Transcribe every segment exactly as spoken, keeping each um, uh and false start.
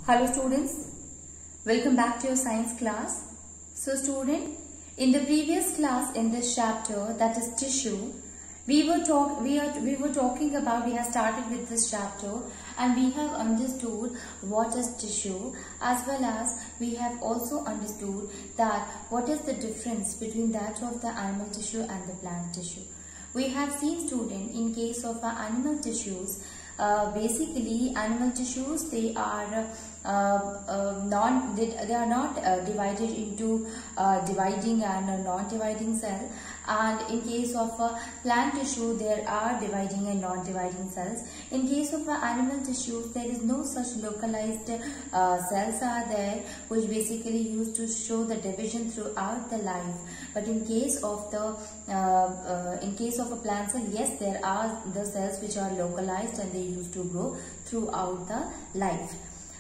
Hello students, welcome back to your science class. So student, in the previous class in this chapter, that is tissue, we were talk we are we were talking about we have started with this chapter and we have understood what is tissue, as well as we have also understood that what is the difference between that of the animal tissue and the plant tissue. We have seen student, in case of uh, animal tissues, uh, basically animal tissues, they are uh, uh, non they, they are not uh, divided into uh, dividing and a non-dividing cell, and in case of uh, plant tissue there are dividing and non-dividing cells. In case of uh, animal tissues, there is no such localized uh, cells are there which basically used to show the division throughout the life. But in case of the uh, uh, in case of a plant cell, yes, there are the cells which are localized and they used to grow throughout the life.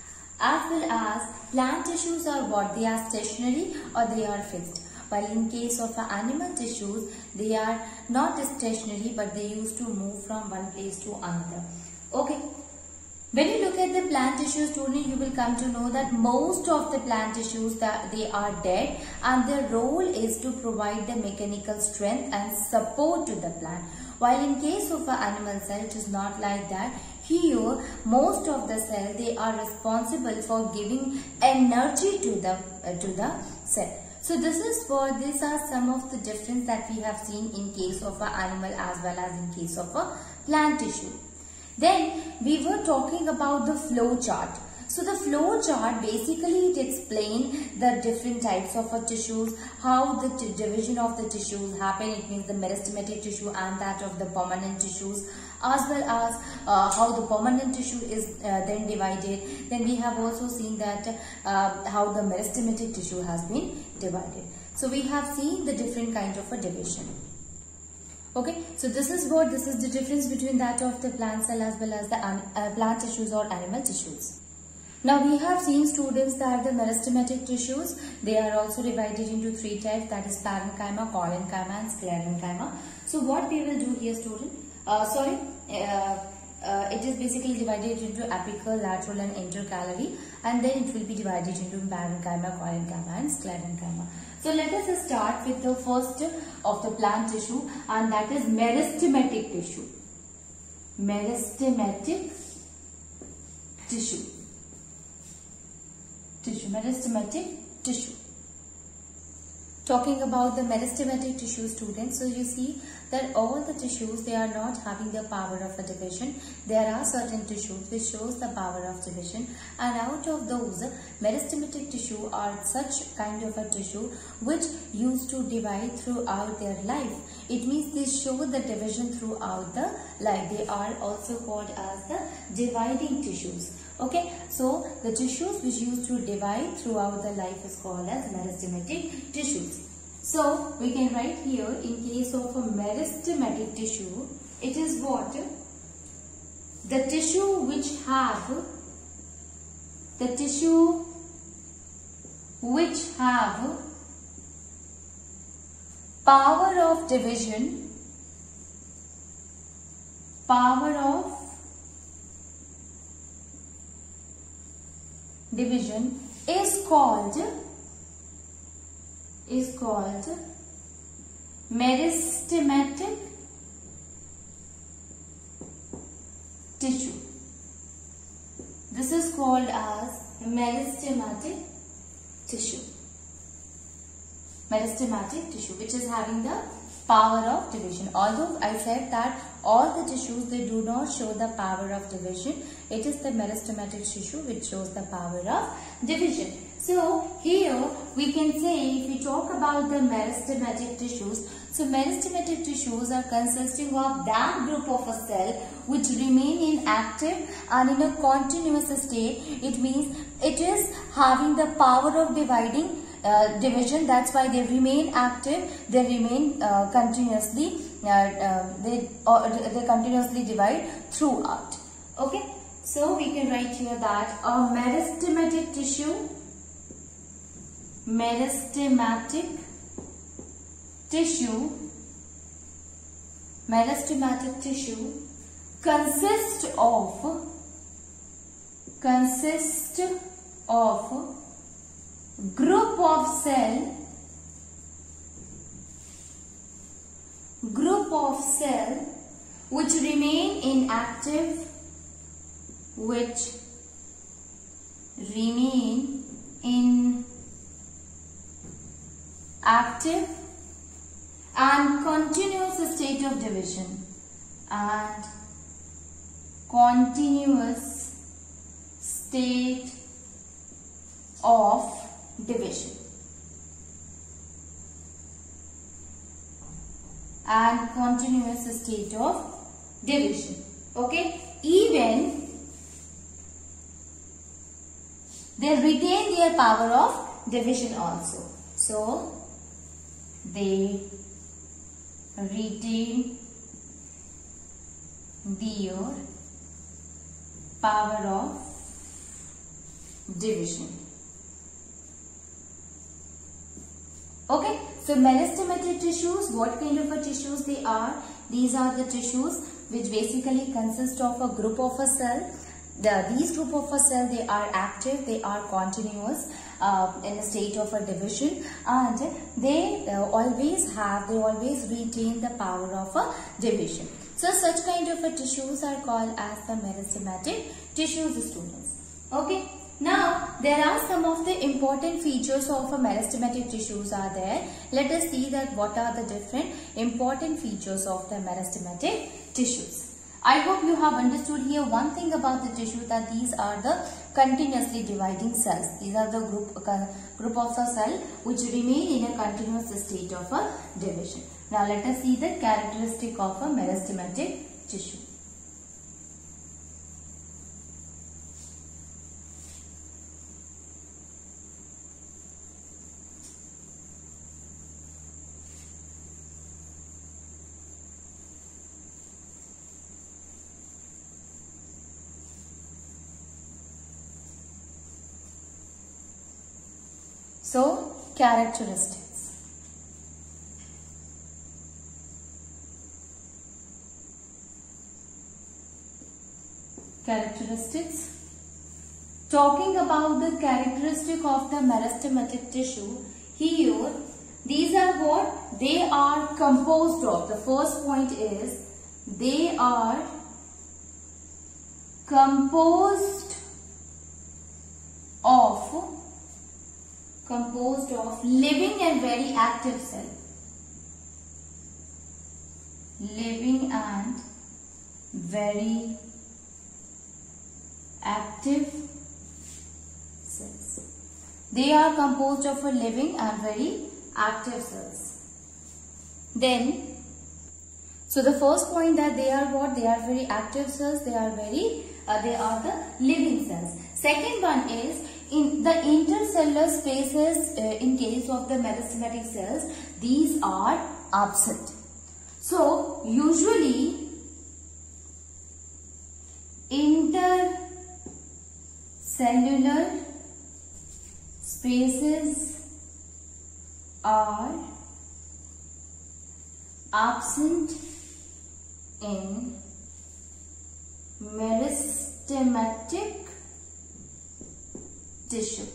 As well as plant tissues are what? They are stationary or they are fixed. While in case of uh, animal tissues, they are not stationary but they used to move from one place to another. Okay. When you look at the plant tissue, student, you will come to know that most of the plant tissues, that they are dead, and their role is to provide the mechanical strength and support to the plant. While in case of an animal cell, it is not like that. Here, most of the cell, they are responsible for giving energy to the uh, to the cell. So this is for these are some of the difference that we have seen in case of an animal as well as in case of a plant tissue. Then we were talking about the flow chart. So the flow chart, basically it explains the different types of uh, tissues, how the division of the tissues happen. It means the meristematic tissue and that of the permanent tissues, as well as uh, how the permanent tissue is uh, then divided. Then we have also seen that uh, how the meristematic tissue has been divided. So we have seen the different kind of a division. Okay, so this is what this is the difference between that of the plant cell as well as the uh, plant tissues or animal tissues. Now we have seen, students, that the meristematic tissues, they are also divided into three types, that is parenchyma, collenchyma and sclerenchyma. So what we will do here, student, uh, sorry, uh, uh, it is basically divided into apical, lateral and intercalary, and then it will be divided into parenchyma, collenchyma and sclerenchyma. So let us start with the first of the plant tissue, and that is meristematic tissue. Meristematic tissue. Tissue, meristematic tissue. Talking about the meristematic tissue, students, so you see that all the tissues, they are not having the power of a division. There are certain tissues which shows the power of division, and out of those, meristematic tissue are such kind of a tissue which used to divide throughout their life. It means they show the division throughout the life. They are also called as the dividing tissues. Okay, so the tissues which used to divide throughout the life is called as meristematic tissues. So we can write here, in case of a meristematic tissue, it is what? The tissue which have the tissue which have power of division, power of division is called is called meristematic tissue. This is called as meristematic tissue. Meristematic tissue, which is having the power of division. Although I said that all the tissues, they do not show the power of division, it is the meristematic tissue which shows the power of division. So here we can say, if we talk about the meristematic tissues, so meristematic tissues are consisting of that group of a cell which remain inactive and in a continuous state. It means it is having the power of dividing Uh, division. That's why they remain active. They remain uh, continuously. Uh, uh, they uh, they continuously divide throughout. Okay. So we can write here that a meristematic tissue, meristematic tissue, meristematic tissue consists of consist of group of cell group of cell which remain inactive which remain in active and continuous state of division and continuous state of division and continuous state of division. Okay, even they retain their power of division also. So they retain their power of division. Okay, so meristematic tissues, what kind of a tissues they are? These are the tissues which basically consist of a group of a cell. The, these group of a cell, they are active, they are continuous uh, in a state of a division, and they uh, always have, they always retain the power of a division. So such kind of a tissues are called as the meristematic tissues, students. Okay. Now, there are some of the important features of a meristematic tissues are there. Let us see that what are the different important features of the meristematic tissues. I hope you have understood here one thing about the tissue, that these are the continuously dividing cells. These are the group, uh, group of a cell which remain in a continuous state of a division. Now, let us see the characteristic of a meristematic tissue. So, characteristics. Characteristics. Talking about the characteristic of the meristematic tissue, here, these are what they are composed of. The first point is, they are composed of composed of living and very active cell. Living and very active cells. They are composed of a living and very active cells. Then, so the first point that they are what? They are very active cells. They are very, uh, they are the living cells. Second one is, in the intercellular spaces, uh, in case of the meristematic cells, these are absent. So, usually, intercellular spaces are absent in meristematic tissue.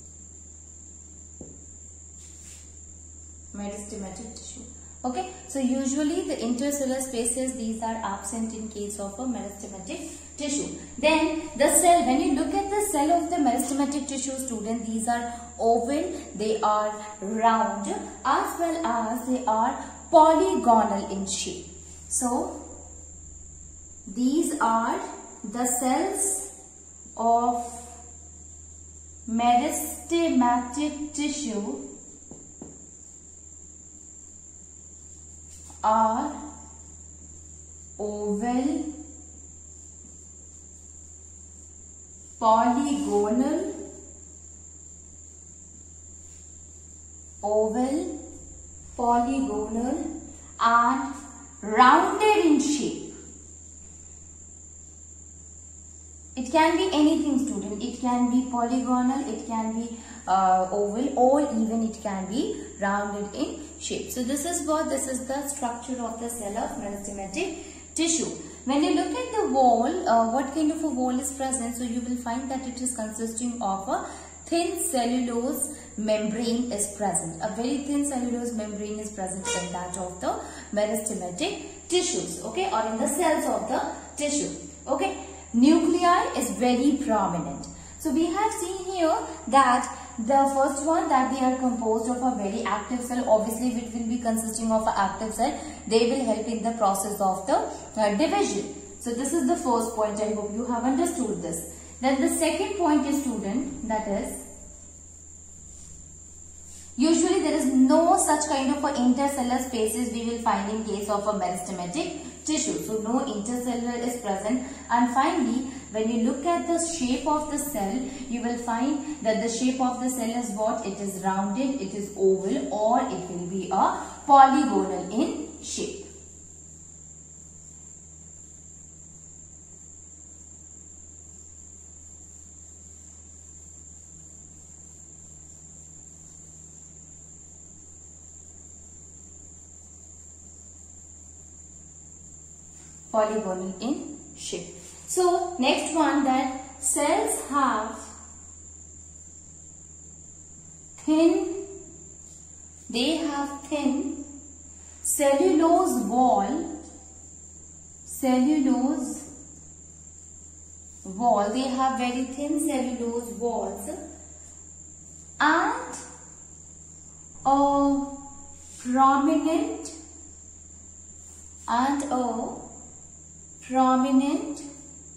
Meristematic tissue. Okay, so usually the intercellular spaces, these are absent in case of a meristematic tissue. Then the cell, when you look at the cell of the meristematic tissue, student, these are oval, they are round, as well as they are polygonal in shape. So these are the cells of meristematic tissue are oval, polygonal, oval, polygonal and rounded in shape. It can be anything, student. It can be polygonal, it can be uh, oval, or even it can be rounded in shape. So this is what, this is the structure of the cell of meristematic tissue. When you look at the wall, uh, what kind of a wall is present? So you will find that it is consisting of a thin cellulose membrane is present. A very thin cellulose membrane is present in that of the meristematic tissues, okay, or in the cells of the tissue, okay. Nuclei is very prominent. So we have seen here that the first one, that they are composed of a very active cell. Obviously it will be consisting of an active cell. They will help in the process of the uh, division. So this is the first point. I hope you have understood this. Then the second point is, student, that is, usually there is no such kind of a intercellular spaces we will find in case of a meristematic tissue. So no intercellular is present. And finally, when you look at the shape of the cell, you will find that the shape of the cell is what? It is rounded, it is oval, or it will be a polygonal in shape. Polygonal in shape. So next one, that cells have thin, they have thin cellulose wall, cellulose wall, they have very thin cellulose walls and a prominent and a prominent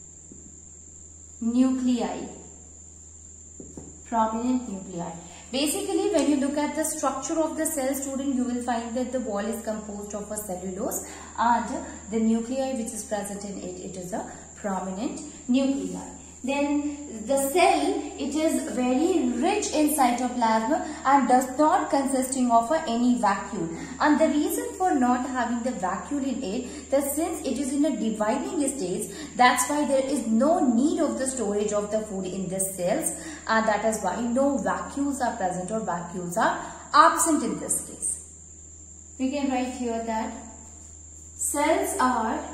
nuclei. Prominent nuclei. Basically, when you look at the structure of the cell, student, you will find that the wall is composed of a cellulose and the nuclei which is present in it, it is a prominent nuclei. Then the cell, it is very rich in cytoplasm and does not consisting of a, any vacuole. And the reason for not having the vacuole in it, that since it is in a dividing stage, that's why there is no need of the storage of the food in the cells, and that is why no vacuoles are present or vacuoles are absent in this case. We can write here that cells are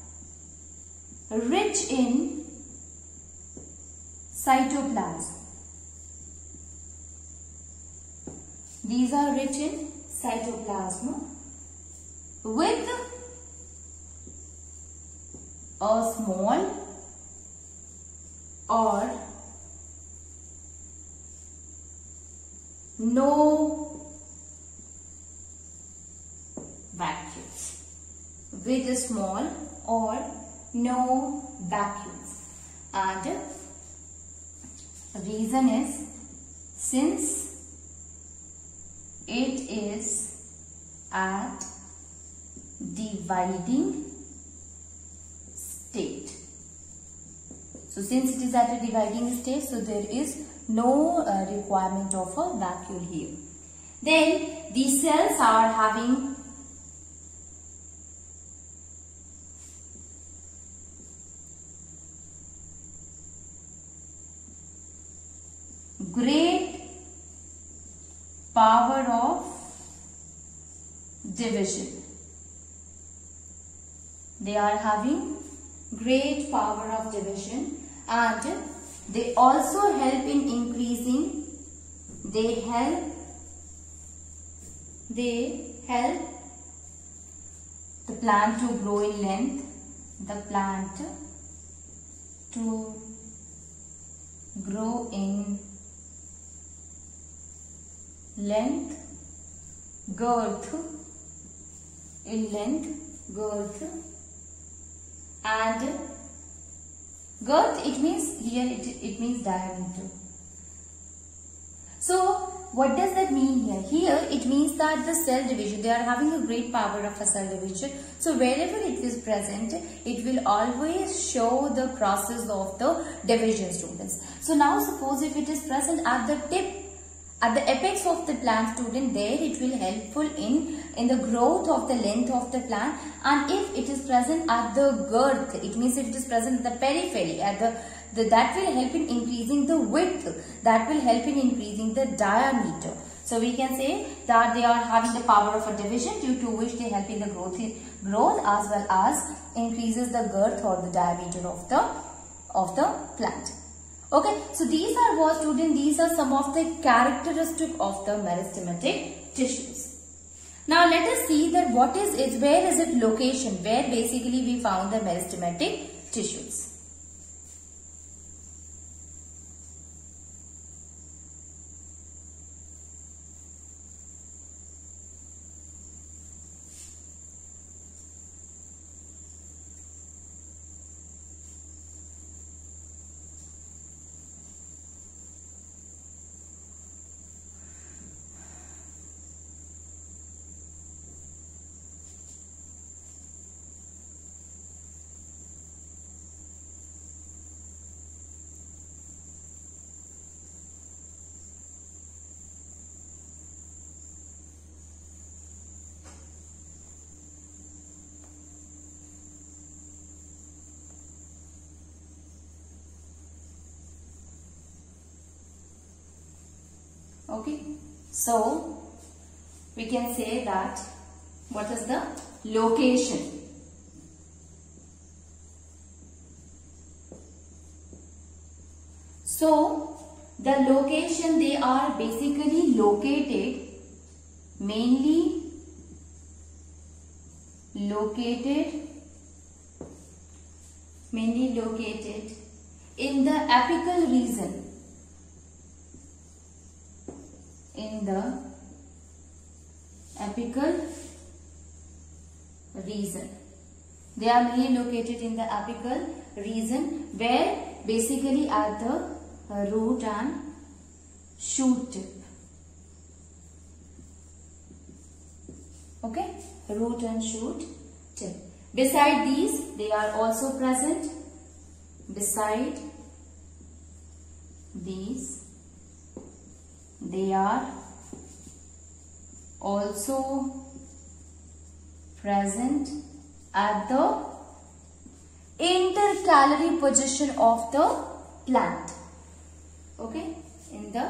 rich in cytoplasm. These are rich in cytoplasm with a small or no vacuoles. With a small or no vacuoles. And reason is, since it is at dividing state. So since it is at a dividing state, so there is no uh, requirement of a vacuole here. Then these cells are having great power of division. They are having great power of division, and they also help in increasing, they help, they help the plant to grow in length, the plant to grow in length, girth, in length, girth, and girth, it means here it, it means diameter. So what does that mean here? Here it means that the cell division, they are having a great power of a cell division. So wherever it is present, it will always show the process of the division, students. So now suppose if it is present at the tip, at the apex of the plant, student, there it will helpful in in the growth of the length of the plant. And if it is present at the girth, it means if it is present at the periphery, at the, the that will help in increasing the width, that will help in increasing the diameter. So we can say that they are having the power of a division, due to which they help in the growth, growth as well as increases the girth or the diameter of the of the plant. Okay, so these are what students, these are some of the characteristic of the meristematic tissues. Now let us see that what is it, where is it location, where basically we found the meristematic tissues. Okay, so we can say that what is the location? So the location, they are basically located, mainly located, mainly located in the apical region. In the apical region. They are mainly located in the apical region, where basically at the root and shoot tip. Okay, root and shoot tip. Beside these, they are also present. Beside these, they are also present at the intercalary position of the plant. Okay, in the,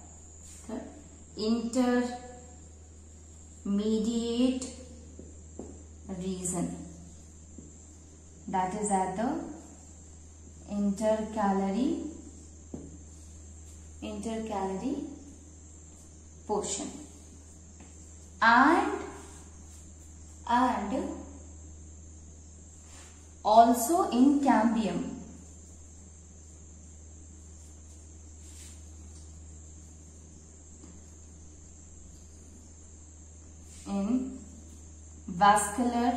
the intermediate region, that is at the intercalary intercalary portion, and and also in cambium. In vascular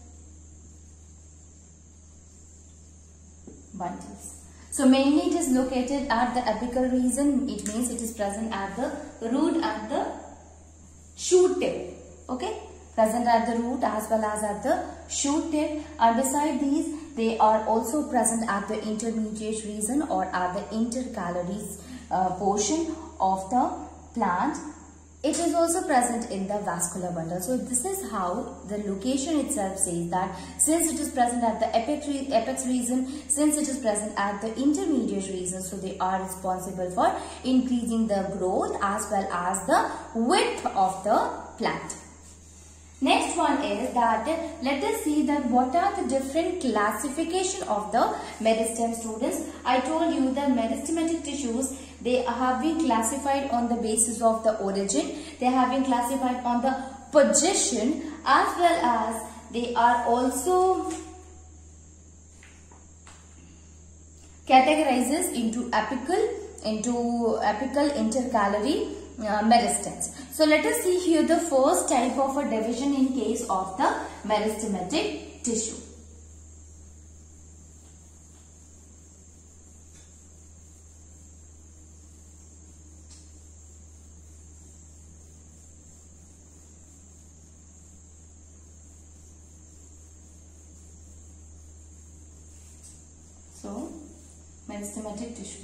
bundles. So mainly it is located at the apical region. It means it is present at the root and the shoot tip. Okay, present at the root as well as at the shoot tip. And beside these, they are also present at the intermediate region or at the intercalary uh, portion of the plant. It is also present in the vascular bundle. So this is how the location itself says that since it is present at the apex, apex region, since it is present at the intermediate region, so they are responsible for increasing the growth as well as the width of the plant. Next one is that let us see that what are the different classification of the meristem, students. I told you the meristematic tissues, they have been classified on the basis of the origin. They have been classified on the position, as well as they are also categorized into apical, into apical intercalary uh, meristems. So let us see here the first type of a division in case of the meristematic tissue. So, meristematic tissue.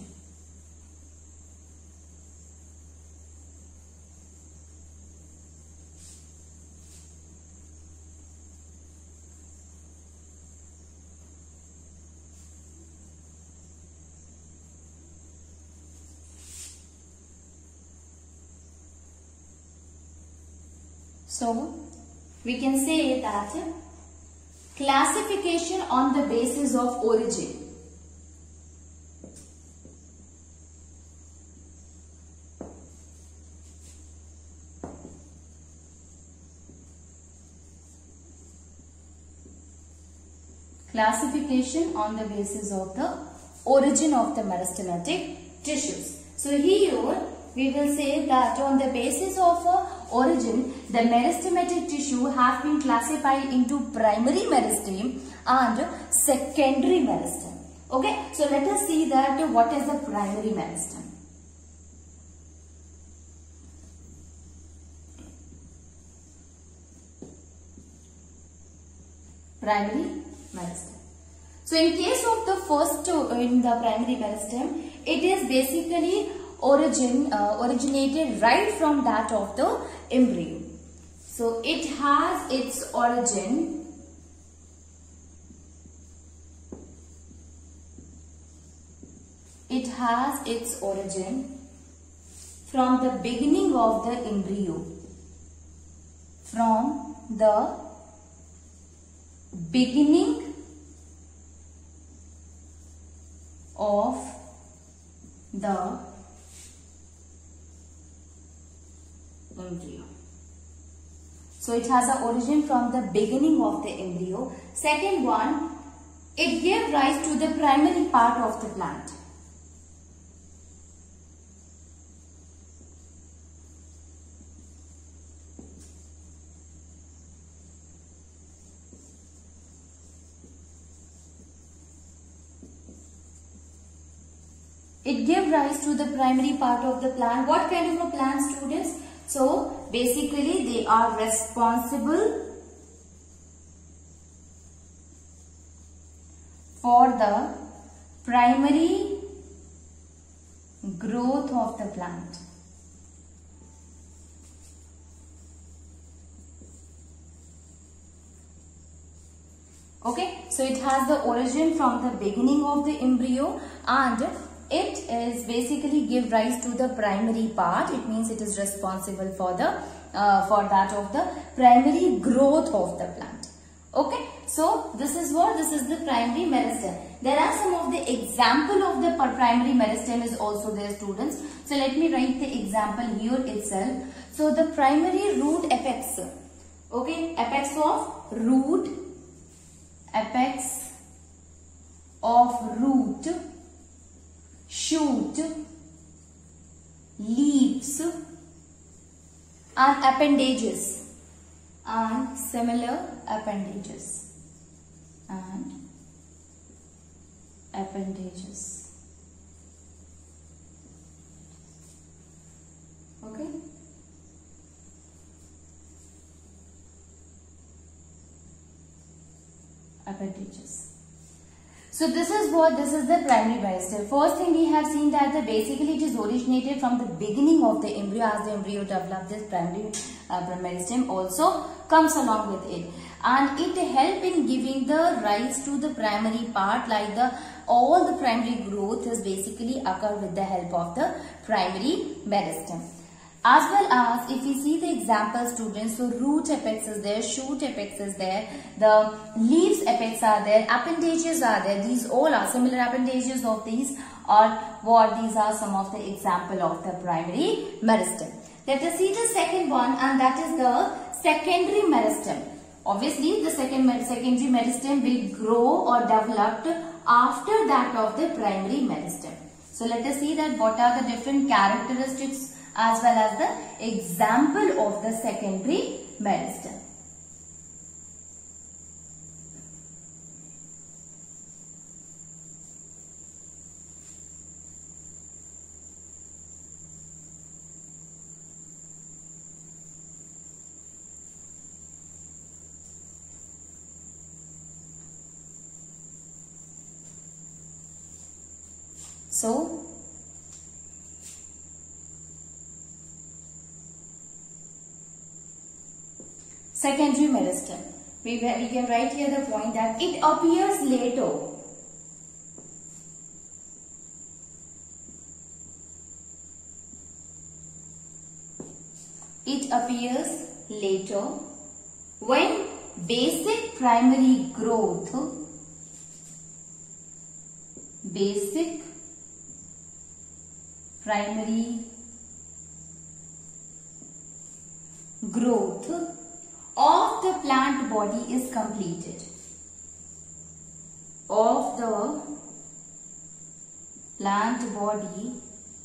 So we can say that classification on the basis of origin. Classification on the basis of the origin of the meristematic tissues. So here we will say that on the basis of uh, origin, the meristematic tissue have been classified into primary meristem and secondary meristem. Okay, so let us see that uh, what is the primary meristem. Primary meristem. So in case of the first uh, in the primary meristem, it is basically origin uh, originated right from that of the embryo. So it has its origin it has its origin from the beginning of the embryo, from the beginning of the embryo. So it has an origin from the beginning of the embryo. Second one, it gave rise to the primary part of the plant. It gave rise to the primary part of the plant. What kind of a plant, students? So basically they are responsible for the primary growth of the plant. Okay, so it has the origin from the beginning of the embryo and it is basically give rise to the primary part. It means it is responsible for the uh, for that of the primary growth of the plant. Okay, so this is what this is the primary meristem. There are some of the example of the primary meristem is also there, students. So let me write the example here itself. So the primary root apex. Okay, apex of root, apex of root, shoot, leaves and appendages and similar appendages and appendages. Okay. Appendages. So this is what, this is the primary meristem. First thing we have seen that the basically it is originated from the beginning of the embryo. As the embryo develops, this primary uh, meristem also comes along with it. And it helps in giving the rise to the primary part, like the all the primary growth is basically occur with the help of the primary meristem. As well as if we see the example, students, so root apex is there, shoot apex is there, the leaves apex are there, appendages are there. These all are similar appendages of these are what these are some of the example of the primary meristem. Let us see the second one, and that is the secondary meristem. Obviously the second secondary meristem will grow or develop after that of the primary meristem. So let us see that what are the different characteristics as well as the example of the secondary meristem. So secondary meristem. We, we can write here the point that it appears later. It appears later, when basic primary growth, basic primary growth of the plant body is completed. Of the plant body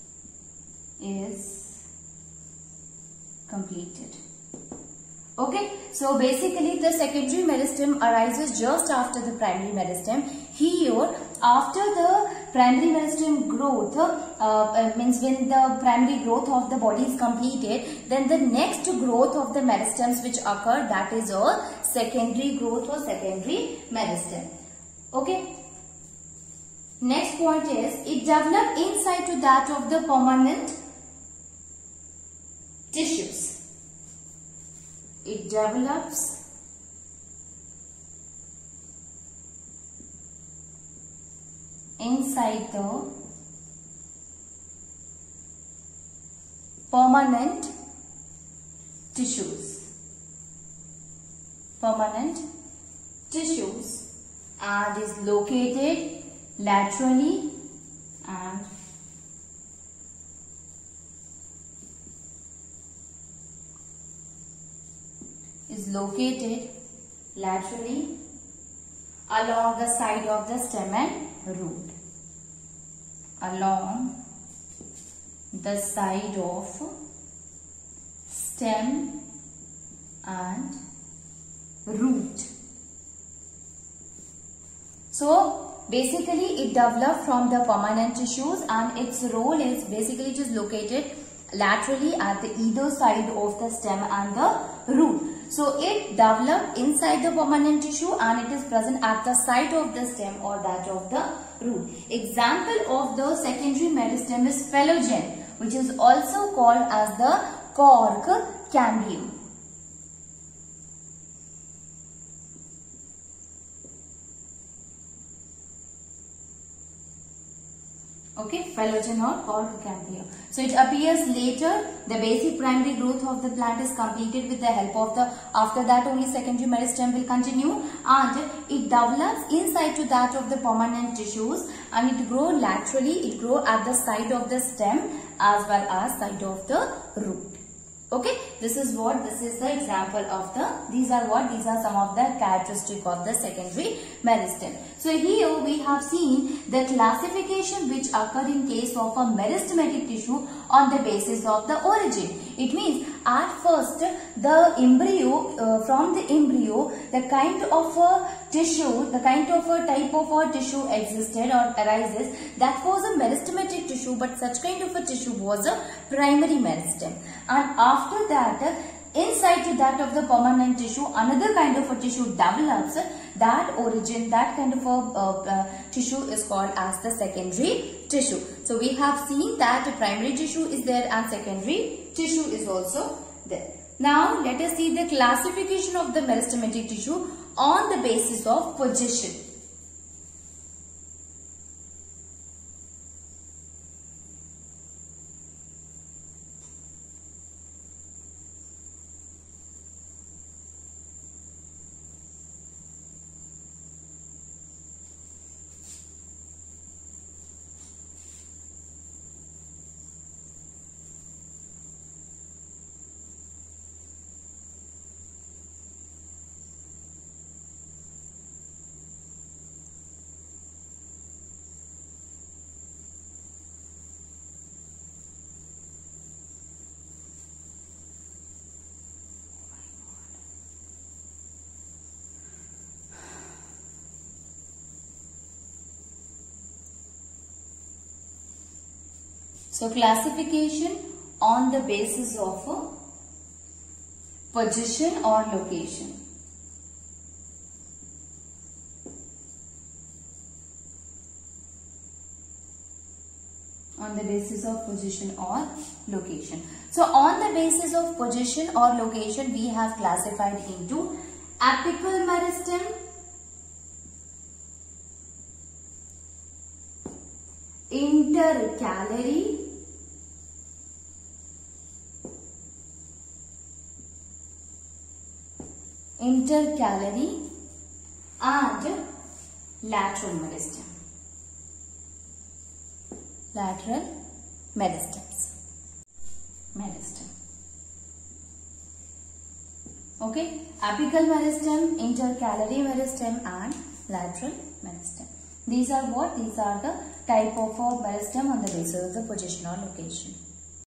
is completed. Okay, so basically the secondary meristem arises just after the primary meristem. Here, after the primary meristem growth, uh, uh, means when the primary growth of the body is completed, then the next growth of the meristems which occur, that is a secondary growth or secondary meristem. Okay. Next point is, it develops inside to that of the permanent tissues. It develops inside the permanent tissues. Permanent tissues, and is located laterally and is located laterally along the side of the stem and root. Along the side of stem and root. So basically it develops from the permanent tissues, and its role is basically it is located laterally at the either side of the stem and the root. So it develops inside the permanent tissue and it is present at the site of the stem or that of the root. Example of the secondary meristem is phellogen, which is also called as the cork cambium. Okay, phellogen or cork cambium. So it appears later. The basic primary growth of the plant is completed with the help of the, after that only secondary meristem will continue, and it develops inside to that of the permanent tissues, and it grows laterally, it grows at the side of the stem as well as side of the root. Okay, this is what, this is the example of the, these are what, these are some of the characteristic of the secondary meristem. So here we have seen the classification which occur in case of a meristematic tissue on the basis of the origin. It means at first the embryo, uh, from the embryo, the kind of a tissue, the kind of a type of a tissue existed or arises, that was a meristematic tissue, but such kind of a tissue was a primary meristem. And after that, inside to that of the permanent tissue, another kind of a tissue develops. That origin, that kind of a uh, uh, tissue is called as the secondary tissue. So we have seen that a primary tissue is there and secondary tissue is also there. Now let us see the classification of the meristematic tissue on the basis of position. So classification on the basis of a position or location. On the basis of position or location. So on the basis of position or location, we have classified into apical meristem, intercalary, intercalary and lateral meristem. Lateral meristems. Meristem. Okay, apical meristem, intercalary meristem and lateral meristem. These are what? These are the type of meristem on the basis of the position or location.